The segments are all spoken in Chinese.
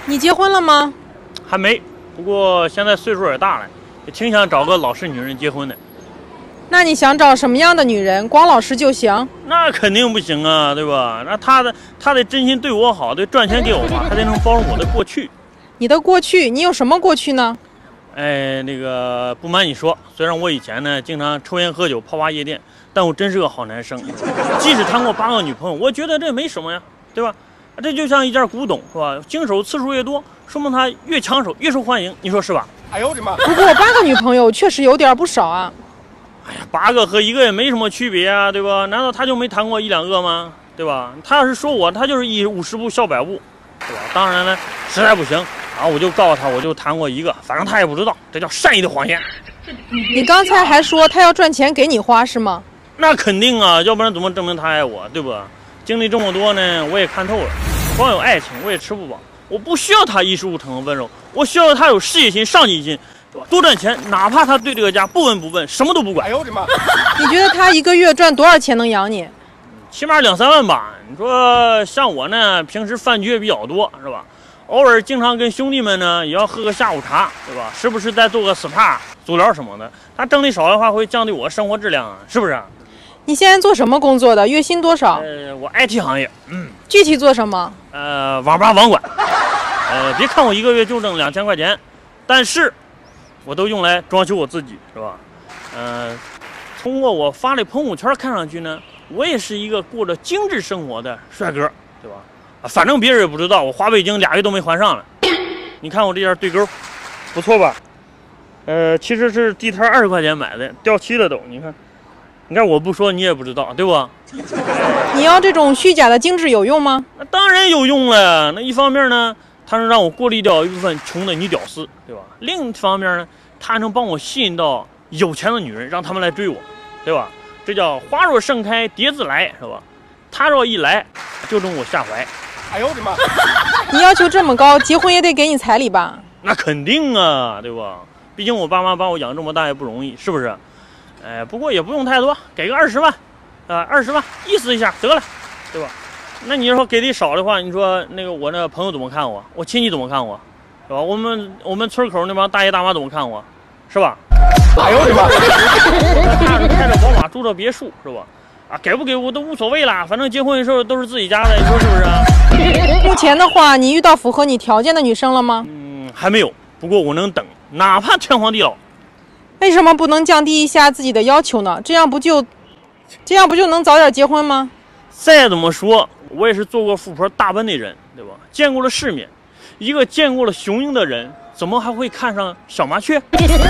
你结婚了吗？ 还没，不过现在岁数也大了，也挺想找个老实女人结婚的。 那你想找什么样的女人？光老实就行？ 那肯定不行啊，对吧？那她得真心对我好，得赚钱给我花，还得能包容我的过去。 你的过去，你有什么过去呢？ 哎，那个不瞒你说，虽然我以前呢经常抽烟喝酒泡夜店，但我真是个好男生。即使谈过8个女朋友，我觉得这没什么呀，对吧？这就像一件古董，是吧？经手次数越多，说明他越抢手，越受欢迎，你说是吧？ 哎呦我的妈！ 不过8个女朋友确实有点不少啊。 哎呀，8个和1个也没什么区别啊，对吧？难道他就没谈过1、2个吗？对吧？他要是说我，他就是以50步笑100步，对吧？当然呢，实在不行，然后我就告诉他，我就谈过1个，反正他也不知道，这叫善意的谎言。 你刚才还说他要赚钱给你花是吗？ 那肯定啊，要不然怎么证明他爱我，对吧？经历这么多呢，我也看透了，光有爱情我也吃不饱，我不需要他衣食无成的温柔，我需要他有事业心、上进心。多赚钱，哪怕他对这个家不闻不问，什么都不管。 哎呦我的妈！ 你觉得他1个月赚多少钱能养你？ 起码2、3万吧。你说像我呢，平时饭局也比较多，是吧？偶尔经常跟兄弟们呢，也要喝个下午茶，对吧？时不时再做个 SPA、足疗什么的。他挣的少的话，会降低我生活质量啊，是不是？ 你现在做什么工作的？月薪多少？ 我 IT 行业， 具体做什么？ 网吧网管。别看我1个月就挣2000块钱，但是我都用来装修我自己，是吧？通过我发的朋友圈看上去呢，我也是一个过着精致生活的帅哥，对吧？反正别人也不知道，我花北京2月都没还上了。你看我这件对勾，不错吧？其实是地摊20块钱买的，掉漆了都。你看我不说你也不知道，对不？ 你要这种虚假的精致有用吗？ 那当然有用了。那一方面呢，它能让我过滤掉一部分穷的女屌丝，对吧？另一方面呢，它能帮我吸引到有钱的女人，让他们来追我，对吧？这叫花若盛开，蝶自来，是吧？他若一来，就中我下怀。 哎呦我的妈！ 你要求这么高，结婚也得给你彩礼吧？ 那肯定啊，对吧？毕竟我爸妈把我养这么大也不容易，是不是？不过也不用太多，给个20万，20万意思一下得了，对吧？那你要说给的少的话，你说那个我那朋友怎么看我？我亲戚怎么看我？是吧？我们村口那帮大爷大妈怎么看我？是吧？ 哎呦我的妈！ 开着宝马，住着别墅，是吧？给不给我都无所谓啦，反正结婚的时候都是自己家的，你说是不是啊？ 目前的话，你遇到符合你条件的女生了吗？ 还没有，不过我能等，哪怕天荒地老。 为什么不能降低一下自己的要求呢？这样不就能早点结婚吗？ 再怎么说，我也是做过富婆大奔的人，对吧？见过了世面，一个见过了雄鹰的人，怎么还会看上小麻雀？即使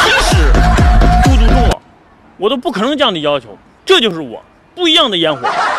孤独终老，我都不可能降低要求，这就是我不一样的烟火。